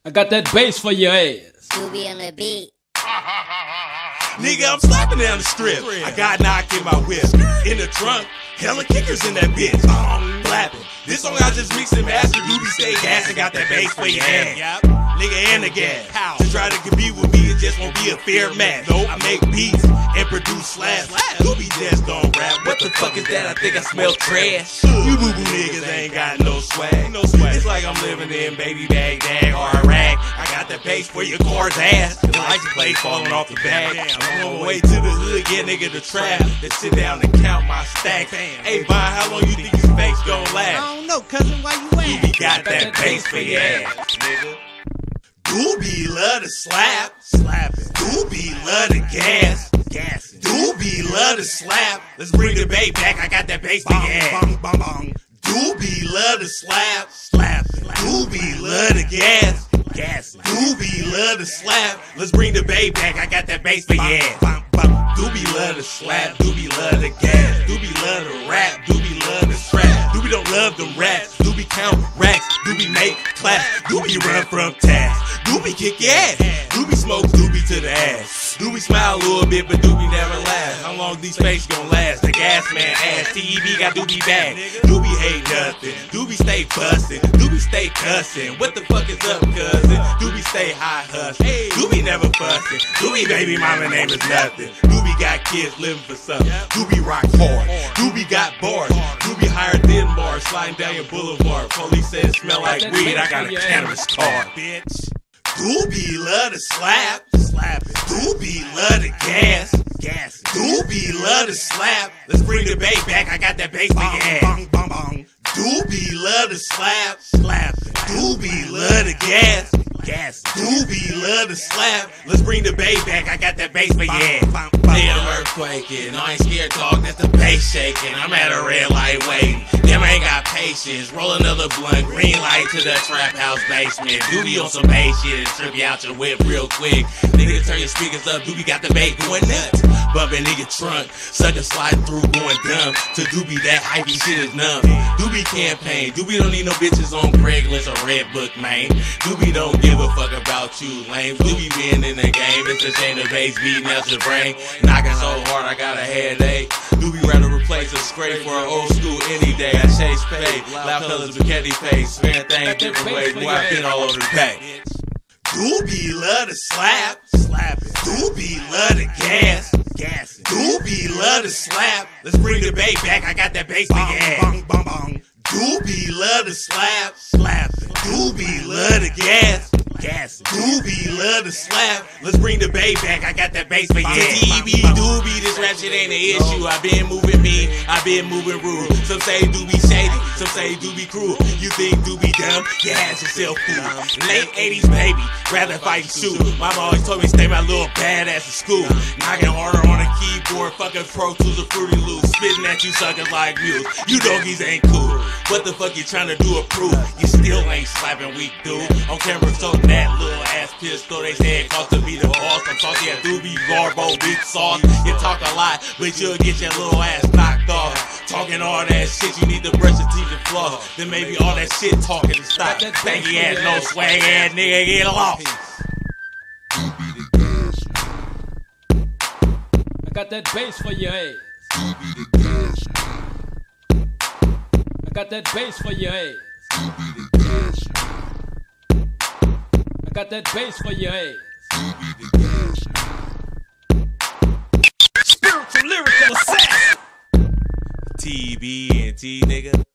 I got that bass for your ass. Doobie on the beat. Nigga, I'm slapping down the strip. I got knock in my whip. In the trunk, hella kickers in that bitch. Flapping. This song I just mixed and mastered. Doobie stay gas and got that bass for your ass. Nigga and the gas. To try to compete with me, it just won't be a fair match. I make beats and produce slaps. Doobie just don't rap. What the fuck is that? I think I smell trash. You boo-boo niggas ain't got no swag. It's like I'm living in baby Baghdad or Iraq. I got that bass for your car's ass. The license plate falling off the bag. I'm on my way to the hood, yeah, nigga, the trap. Then sit down and count my stacks. Hey, Bon, how long you think these fakes gon' last? I don't know, cousin, why you at? Doobie got that bass for your ass, nigga. Doobie love to slap. Doobie love to gas. Doobie love to slap. Let's bring the bass back, I got that bass for your ass. Doobie love to slap. Doobie love to gas. Doobie love to slap. Let's bring the bass back, I got that bass for your ass. Doobie love to slap. Doobie love to gas. Doobie love to rap. Doobie love to strap. Doobie don't love them rats. Doobie count racks. Doobie make clap. Doobie run from task. Doobie kick your ass. Doobie smoke Doobie to the ass. Doobie smile a little bit, but Doobie never laugh. How long these fakes gon' last? The Gasman ass. T.E.B got Doobie back. Doobie hate nothing. Doobie stay bustin'. Doobie stay cussin'. What the fuck is up, cousin? Doobie stay high hustlin'. Doobie never fussin'. Doobie baby mama name is nothing. Doobie got kids living for something. Doobie rock hard. Doobie got bars. Doobie higher than bars. Sliding down your boulevard. Police say it smell like weed. I got a cannabis card, bitch. Doobie love to slap. Doobie love to gas. Doobie love to slap. Let's bring the bass back. I got that bass for your ass. Doobie love to slap. Doobie love to gas. Doobie love to slap. Let's bring the bass back. I got that bass for your ass. Yeah, I'm earthquaking. I ain't scared, dog. That's the bass shaking. I'm at a red light waiting. Them ain't got patience. Roll another blunt. Green light to the trap house basement. Doobie on some bass shit and trip you out your whip real quick. Nigga, turn your speakers up. Doobie got the bass going nuts. Bumpin' nigga trunk. Sucker sliding through going dumb. To Doobie, that hypey shit is numb. Doobie campaign. Doobie don't need no bitches on Craigslist or Redbook, man. Doobie don't give a fuck about you, lame. Doobie being in the game. It's a shame the bass beating out your brain. Knocking so hard I got a headache. Doobie rather replace a scrape for an old school any day. I chase pay. Loud colors with candy face. Spin things different ways. Boy, I been all over the back. Doobie love to slap. Doobie love to gas. Doobie love to slap. Let's bring the bass back. I got that bass for your ass. Doobie love to slap. Doobie love to gas. Doobie love to slap. Let's bring the bass back. I got that bass for your ass. T.E.B Doobie, this rap shit ain't an issue. I been moving mean, I been moving rude. Some say Doobie shady, some say Doobie cruel. You think Doobie dumb? You had yourself fooled. Late 80s baby, rather fight and shoot. Mama always told me stay my little badass in school. Knocking harder on the keyboard, fucking Pro Tools or Fruity Loops. Spitting at you suckers like mules. You doggies ain't cool. What the fuck you trying to do or prove? You still ain't slapping weak, dude. On camera, so that little ass pistol. They say it cost to be the boss. I'm talking at Doobie, Garbo, weak sauce. You talk a lot, but you'll get your little ass knocked off. Talking all that shit, you need to brush your teeth and floss. Then maybe all that shit talking to stop. Stanky ass, no swag ass nigga, get lost. I got that bass for your ass. I got that bass for your ass. I got that bass for your ass. Spiritual lyrical assassin. T.E.B and T nigga.